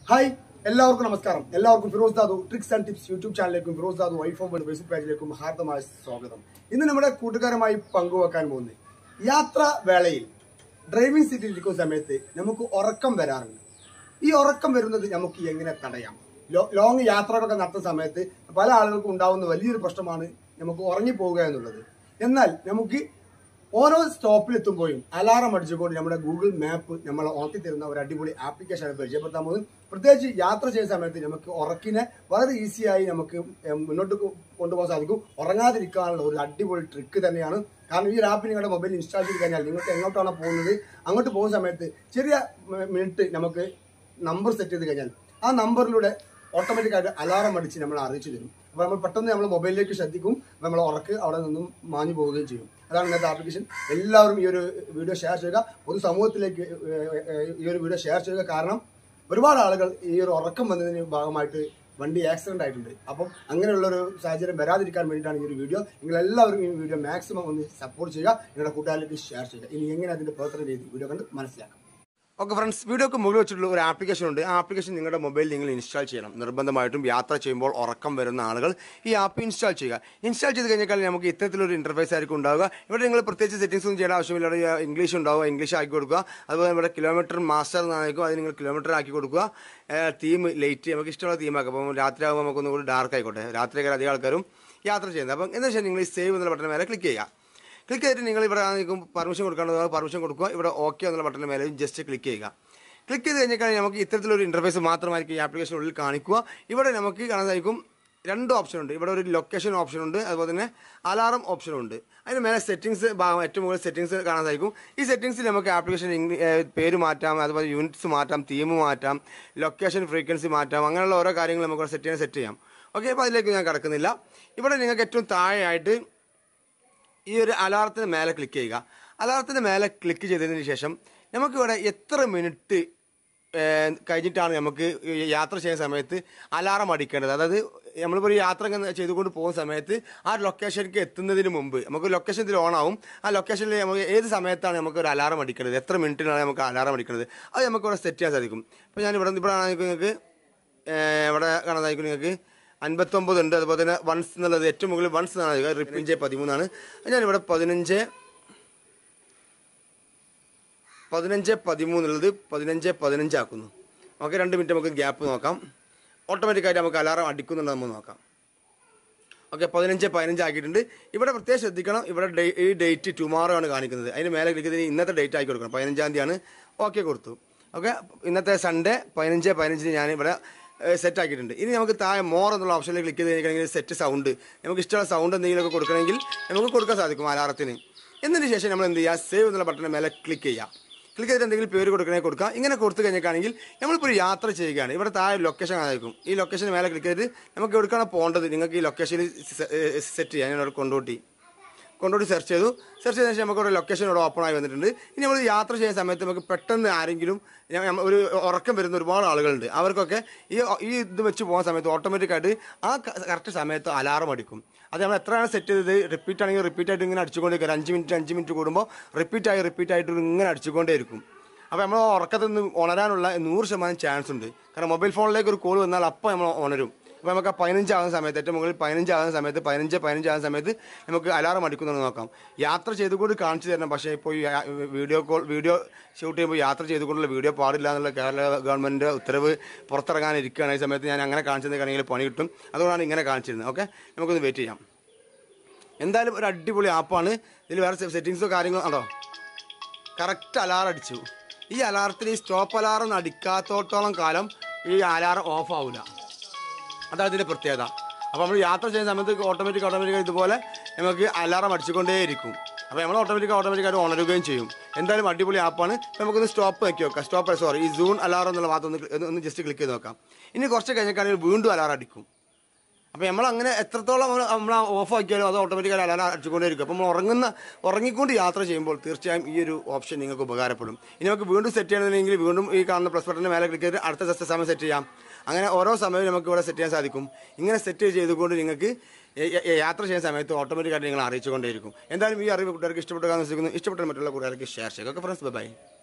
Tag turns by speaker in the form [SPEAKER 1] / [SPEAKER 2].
[SPEAKER 1] Hi എല്ലാവർക്കും നമസ്കാരം. എല്ലാവർക്കും Firoz Dadu tricks and tips YouTube ചാനലിലേക്കും ഫിറോസ് ദാദു ഐഫോൺ ഫേസ്ബുക്ക് പേജിലേക്കും ഹാർദമായ സ്വാഗതം. ഇന്ന് നമ്മുടെ കൂട്ടുകാരുമായി പങ്കുവെക്കാൻ പോകുന്നത് യാത്രാ വേളയിൽ ഡ്രൈവിംഗ് സീറ്റിൽ ഇരിക്കുന്ന സമയത്ത് നമുക്ക് ഉറക്കം വരാറുണ്ട്. ഈ ഉറക്കം വരുന്നത് നമുക്ക് എങ്ങനെ തടയാം? ലോങ് യാത്രകളൊക്കെ നടത്തുന്ന സമയത്ത് പല ആളുകൾക്കും ഉണ്ടാവുന്ന വലിയൊരു പ്രശ്നമാണ് നമുക്ക് ഉറങ്ങിപ്പോവുക എന്നുള്ളത്. എന്നാൽ നമുക്ക് ഓരോ സ്റ്റോപ്പിലെത്തുമ്പോഴും അലാറം അടിച്ചുകൊണ്ട് നമ്മുടെ ഗൂഗിൾ മാപ്പ് നമ്മളെ ഉണർത്തി തരുന്ന ഒരു അടിപൊളി ആപ്ലിക്കേഷനാണ് പരിചയപ്പെടുത്താൻ പോകുന്നത്. പ്രത്യേകിച്ച് യാത്ര ചെയ്യുന്ന സമയത്ത് നമുക്ക് ഉറക്കിനെ വളരെ ഈസിയായി നമുക്ക് മുന്നോട്ട് കൊണ്ടുപോകാൻ സാധിക്കും. ഉറങ്ങാതിരിക്കാനുള്ള ഒരു അടിപൊളി ട്രിക്ക് തന്നെയാണ്. കാരണം ഈ ഒരു ആപ്പ് നിങ്ങളുടെ മൊബൈലിൽ ഇൻസ്റ്റാൾ ചെയ്ത് കഴിഞ്ഞാൽ നിങ്ങൾക്ക് എങ്ങോട്ടാണ് പോകുന്നത് അങ്ങോട്ട് പോകുന്ന സമയത്ത് ചെറിയ മിനിറ്റ് നമുക്ക് നമ്പർ സെറ്റ് ചെയ്ത് കഴിഞ്ഞാൽ ആ നമ്പറിലൂടെ ഓട്ടോമാറ്റിക്കായിട്ട് അലാറം അടിച്ച് നമ്മളെ അറിയിച്ചു തരും. അപ്പോൾ നമ്മൾ പെട്ടെന്ന് നമ്മൾ മൊബൈലിലേക്ക് ശ്രദ്ധിക്കും, നമ്മളെ ഉറക്ക് അവിടെ നിന്നും മാഞ്ഞു പോവുകയും ചെയ്യും. അതാണ് ഇന്നത്തെ ആപ്ലിക്കേഷൻ. എല്ലാവരും ഈ ഒരു വീഡിയോ ഷെയർ ചെയ്യുക, പൊതുസമൂഹത്തിലേക്ക് ഈ ഒരു വീഡിയോ ഷെയർ ചെയ്യുക. കാരണം ഒരുപാട് ആളുകൾ ഈ ഒരു ഉറക്കം വന്നതിന് ഭാഗമായിട്ട് വണ്ടി ആക്സിഡന്റ് ആയിട്ടുണ്ട്. അപ്പം അങ്ങനെയുള്ളൊരു സാഹചര്യം വരാതിരിക്കാൻ വേണ്ടിയിട്ടാണ് ഈ ഒരു വീഡിയോ. നിങ്ങളെല്ലാവരും ഈ വീഡിയോ മാക്സിമം ഒന്ന് സപ്പോർട്ട് ചെയ്യുക, നിങ്ങളുടെ കൂട്ടുകാരിലേക്ക് ഷെയർ ചെയ്യുക. ഇനി എങ്ങനെ അതിന്റെ പ്രവർത്തന രീതി വീഡിയോ കണ്ട് മനസ്സിലാക്കാം. ഓക്കെ ഫ്രണ്ട്സ്, വീഡിയോക്ക് മുകളിൽ വെച്ചിട്ടുള്ള ഒരു ആപ്ലിക്കേഷൻ ഉണ്ട്. ആ ആപ്ലിക്കേഷൻ നിങ്ങളുടെ മൊബൈലിൽ നിങ്ങൾ ഇൻസ്റ്റാൾ ചെയ്യണം. നിർബന്ധമായിട്ടും യാത്ര ചെയ്യുമ്പോൾ ഉറക്കം വരുന്ന ആളുകൾ ഈ ആപ്പ് ഇൻസ്റ്റാൾ ചെയ്യുക. ഇൻസ്റ്റാൾ ചെയ്ത് കഴിഞ്ഞാൽ നമുക്ക് ഇത്തരത്തിലൊരു ഇന്റർഫേസ് ആയിരിക്കും ഉണ്ടാവുക. ഇവിടെ നിങ്ങൾ പ്രത്യേകിച്ച് സെറ്റിംഗ്സ് ഒന്നും ചെയ്യേണ്ട ആവശ്യമില്ല. ഇവിടെ ഇംഗ്ലീഷ് ഉണ്ടാവുക, ഇംഗ്ലീഷ് ആക്കി കൊടുക്കുക. അതുപോലെ ഇവിടെ കിലോമീറ്റർ മാസ്റ്റർ എന്നായിരിക്കും, അത് നിങ്ങൾ കിലോമീറ്റർ ആക്കി കൊടുക്കുക. തീം ലൈറ്റ് നമുക്ക് ഇഷ്ടമുള്ള തീമാക്കുക. അപ്പം രാത്രി ആകുമ്പോൾ നമുക്കൊന്നും കൂടി ഡാർക്ക് ആയിക്കോട്ടെ. രാത്രിയൊക്കെ അധികം ആൾക്കാരും യാത്ര ചെയ്യുന്നത്. അപ്പം എന്താ വെച്ചാൽ നിങ്ങൾ ഈ സേവ് എന്നുള്ള ബട്ടൺ മേലെ ക്ലിക്ക് ചെയ്യുക. ക്ലിക്ക് ചെയ്തിട്ട് നിങ്ങൾ ഇവിടെ പെർമിഷൻ കൊടുക്കേണ്ടത് പെർമിഷൻ കൊടുക്കുക. ഇവിടെ ഓക്കെ എന്നുള്ള ബട്ടൺ മേലെ ജസ്റ്റ് ക്ലിക്ക് ചെയ്യുക. ക്ലിക്ക് ചെയ്ത് കഴിഞ്ഞാൽ നമുക്ക് ഇത്തരത്തിലൊരു ഇന്റർഫേസ് മാത്രമായിരിക്കും ഈ ആപ്ലിക്കേഷനുള്ളിൽ കാണിക്കുക. ഇവിടെ നമുക്ക് കാണാൻ സാധിക്കും രണ്ട് ഓപ്ഷൻ ഉണ്ട്. ഇവിടെ ഒരു ലൊക്കേഷൻ ഓപ്ഷൻ ഉണ്ട്, അതുപോലെ തന്നെ അലാറം ഓപ്ഷൻ ഉണ്ട്. അതിന് മേലെ സെറ്റിംഗ്സ് ഭാഗം ഏറ്റവും മുകളിൽ സെറ്റിംഗ്സ് കാണാൻ സാധിക്കും. ഈ സെറ്റിംഗ്സിൽ നമുക്ക് ആപ്ലിക്കേഷൻ പേര് മാറ്റാം, അതുപോലെ യൂണിറ്റ്സ് മാറ്റാം, തീം മാറ്റാം, ലൊക്കേഷൻ ഫ്രീക്വൻസി മാറ്റാം. അങ്ങനെയുള്ള ഓരോ കാര്യങ്ങൾ നമുക്ക് സെറ്റ് ചെയ്യാം. ഓക്കെ, അപ്പോൾ അതിലേക്ക് ഞാൻ കിടക്കുന്നില്ല. ഇവിടെ നിങ്ങൾക്ക് ഏറ്റവും താഴെയായിട്ട് ഈ ഒരു അലാറത്തിന് മേലെ ക്ലിക്ക് ചെയ്യുക. അലാറത്തിന് മേലെ ക്ലിക്ക് ചെയ്തതിന് ശേഷം നമുക്കിവിടെ എത്ര മിനിറ്റ് കഴിഞ്ഞിട്ടാണ് നമുക്ക് യാത്ര ചെയ്യുന്ന സമയത്ത് അലാറം അടിക്കേണ്ടത്. അതായത് നമ്മളിപ്പോൾ ഒരു യാത്ര ചെയ്തുകൊണ്ട് പോകുന്ന സമയത്ത് ആ ലൊക്കേഷനിലേക്ക് എത്തുന്നതിന് മുമ്പ് നമുക്ക് ലൊക്കേഷൻ ഇതിൽ ഓൺ ആവും. ആ ലൊക്കേഷനിൽ നമുക്ക് ഏത് സമയത്താണ് നമുക്ക് ഒരു അലാറം അടിക്കേണ്ടത്, എത്ര മിനിറ്റിനാണ് നമുക്ക് അലാറം അടിക്കേണ്ടത്, അത് നമുക്ക് ഇവിടെ സെറ്റ് ചെയ്യാൻ സാധിക്കും. ഇപ്പോൾ ഞാൻ ഇവിടെ നിങ്ങൾക്ക് ഇവിടെ കാണാൻ സാധിക്കും. നിങ്ങൾക്ക് 59 ഉണ്ട്. അതുപോലെ തന്നെ വൺസ് എന്നുള്ളത് ഏറ്റവും മുകളിൽ വൺസ് എന്നാണ്. 15:13 ഞാനിവിടെ 15:13 ഉള്ളത് 15:15 ആക്കുന്നു. ഓക്കെ, 2 മിനിറ്റ് നമുക്ക് ഗ്യാപ്പ് നോക്കാം. ഓട്ടോമാറ്റിക്കായിട്ട് നമുക്ക് അലാറം അടിക്കുന്നുണ്ട്, നമുക്ക് നോക്കാം. ഓക്കെ, 15:15 ആക്കിയിട്ടുണ്ട്. ഇവിടെ പ്രത്യേകം ശ്രദ്ധിക്കണം, ഇവിടെ ഈ ഡേറ്റ് ടുമാറോ ആണ് കാണിക്കുന്നത്. അതിന് മേലെ ക്ലിക്ക് ചെയ്ത് ഇന്നത്തെ ഡേറ്റ് ആക്കി കൊടുക്കണം. 15-ാം തീയതിയാണ്. ഓക്കെ കൊടുത്തു. ഓക്കെ, ഇന്നത്തെ സൺഡേ 15:15 ഞാൻ ഇവിടെ സെറ്റ് ആക്കിയിട്ടുണ്ട്. ഇനി നമുക്ക് താഴെ മോർ എന്നുള്ള ഓപ്ഷനിൽ ക്ലിക്ക് ചെയ്ത് കഴിഞ്ഞാൽ സെറ്റ് സൗണ്ട്, നമുക്ക് ഇഷ്ടമുള്ള സൗണ്ട് എന്തെങ്കിലുമൊക്കെ കൊടുക്കണമെങ്കിൽ നമുക്ക് കൊടുക്കാൻ സാധിക്കും അലാറത്തിന്. എന്നതിന് ശേഷം നമ്മൾ എന്ത് ചെയ്യുക, സേവ് എന്നുള്ള ബട്ടണിന് മേലെ ക്ലിക്ക് ചെയ്യുക. ക്ലിക്ക് ചെയ്തിട്ട് എന്തെങ്കിലും പേര് കൊടുക്കണമെങ്കിൽ കൊടുക്കാം. ഇങ്ങനെ കൊടുത്തു കഴിഞ്ഞിട്ടാണെങ്കിൽ നമ്മളിപ്പോൾ ഒരു യാത്ര ചെയ്യുകയാണ്. ഇവിടെ താഴെ ലൊക്കേഷൻ ആയിരിക്കും. ഈ ലൊക്കേഷന് മേലെ ക്ലിക്ക് ചെയ്തിട്ട് നമുക്ക് എവിടേക്കാണ് പോകേണ്ടത് നിങ്ങൾക്ക് ഈ ലൊക്കേഷനിൽ സെറ്റ് ചെയ്യാം. ഞാനിവിടെ കൊണ്ടോട്ടി സെർച്ച് ചെയ്തതിന് ശേഷം നമുക്ക് ഒരു ലൊക്കേഷൻ ഇവിടെ ഓപ്പൺ ആയി വന്നിട്ടുണ്ട്. ഇനി നമ്മൾ യാത്ര ചെയ്യുന്ന സമയത്ത് നമുക്ക് പെട്ടെന്ന് ആരെങ്കിലും ഒരു ഉറക്കം വരുന്ന ഒരുപാട് ആളുകളുണ്ട്. അവർക്കൊക്കെ ഈ ഇത് വെച്ച് പോകുന്ന സമയത്ത് ഓട്ടോമാറ്റിക്കായിട്ട് ആ കറക്റ്റ് സമയത്ത് അലാറം അടിക്കും. അത് നമ്മൾ എത്രയാണ് സെറ്റ് ചെയ്തത്, റിപ്പീറ്റ് ആണെങ്കിൽ റിപ്പീറ്റ് ആയിട്ട് ഇങ്ങനെ അടിച്ചുകൊണ്ടേയിരിക്കും. 5 മിനിറ്റ് കൂടുമ്പോൾ റിപ്പീറ്റായിട്ട് ഇങ്ങനെ അടിച്ചുകൊണ്ടേയിരിക്കും. അപ്പോൾ നമ്മൾ ഉറക്കത്തിൽ നിന്ന് ഉണരാനുള്ള 100% ചാൻസ് ഉണ്ട്. കാരണം മൊബൈൽ ഫോണിലേക്ക് ഒരു കോൾ വന്നാൽ അപ്പോൾ നമ്മൾ ഉണരും. അപ്പോൾ നമുക്ക് 15 ആകുന്ന സമയത്ത്, ഏറ്റവും മുകളിൽ 15 ആകുന്ന സമയത്ത് 15 ആകുന്ന സമയത്ത് നമുക്ക് അലാറം അടിക്കുന്നുണ്ടെന്ന് നോക്കാം. യാത്ര ചെയ്തുകൊണ്ട് കാണിച്ചു തരണം. പക്ഷേ ഇപ്പോൾ ഈ വീഡിയോ ഷൂട്ട് ചെയ്യുമ്പോൾ യാത്ര ചെയ്തുകൊണ്ടുള്ള വീഡിയോ പാടില്ല എന്നുള്ള കേരള ഗവൺമെൻറ് ഉത്തരവ് പുറത്തിറങ്ങാനിരിക്കുകയാണ്. ഈ സമയത്ത് ഞാൻ അങ്ങനെ കാണിച്ചതാണെങ്കിൽ പണി കിട്ടും. അതുകൊണ്ടാണ് ഇങ്ങനെ കാണിച്ചിരുന്നത്. ഓക്കെ, നമുക്കൊന്ന് വെയിറ്റ് ചെയ്യാം. എന്തായാലും ഒരു അടിപൊളി ആപ്പാണ്. ഇതിൽ വേറെ സെറ്റിങ്സോ കാര്യങ്ങളോ ഉണ്ടോ? കറക്റ്റ് അലാറം അടിച്ചു. ഈ അലാറത്തിൽ ഈ സ്റ്റോപ്പ് അലാറം അടിക്കാത്തോളം കാലം ഈ അലാറം ഓഫ് ആവില്ല. അതാണ് ഇതിൻ്റെ പ്രത്യേകത. അപ്പോൾ നമ്മൾ യാത്ര ചെയ്യുന്ന സമയത്ത് ഓട്ടോമാറ്റിക് ഇതുപോലെ നമുക്ക് അലാറം അടിച്ചുകൊണ്ടേയിരിക്കും. അപ്പോൾ നമ്മൾ ഓട്ടോമാറ്റിക്കായിട്ട് ഉണരുകയും ചെയ്യും. എന്തായാലും അടിപൊളി ആപ്പാണ്. നമുക്കൊന്ന് സ്റ്റോപ്പ് നോക്കി നോക്കാം. ഈ സൂൺ അലാറം എന്നുള്ള ഭാഗത്ത് ഒന്ന് ജസ്റ്റ് ക്ലിക്ക് ചെയ്ത് നോക്കാം. ഇനി കുറച്ച് കഴിഞ്ഞാൽ വീണ്ടും അലാറം അടിക്കും. അപ്പോൾ നമ്മളങ്ങനെ എത്രത്തോളം നമ്മൾ ഓഫ് ആക്കിയാലും അത് ഓട്ടോമാറ്റിക്കായി അലാറം അടിച്ചുകൊണ്ടേയിരിക്കും. അപ്പോൾ നമ്മൾ ഉറങ്ങിക്കൊണ്ട് യാത്ര ചെയ്യുമ്പോൾ തീർച്ചയായും ഈ ഒരു ഓപ്ഷൻ നിങ്ങൾക്ക് ഉപകാരപ്പെടും. ഇനി നമുക്ക് വീണ്ടും സെറ്റ് ചെയ്യണമെങ്കിൽ വീണ്ടും ഈ കാണുന്ന പ്ലസ് ബട്ടണിന് മേലെ ക്ലിക്ക് ചെയ്ത് അടുത്ത സമയം സെറ്റ് ചെയ്യാം. അങ്ങനെ ഓരോ സമയവും നമുക്ക് ഇവിടെ സെറ്റ് ചെയ്യാൻ സാധിക്കും. ഇങ്ങനെ സെറ്റ് ചെയ്തുകൊണ്ട് നിങ്ങൾക്ക് യാത്ര ചെയ്യുന്ന സമയത്ത് ഓട്ടോമാറ്റിക്കായിട്ട് നിങ്ങൾ അറിയിച്ചുകൊണ്ടേയിരിക്കും. എന്തായാലും ഈ അറിവ് കൂട്ടുകാർക്ക് ഇഷ്ടപ്പെട്ടു. ഇഷ്ടപ്പെട്ട മറ്റുള്ള കൂട്ടുകാർക്ക് ഷെയർ ചെയ്യുക. Okay friends, by.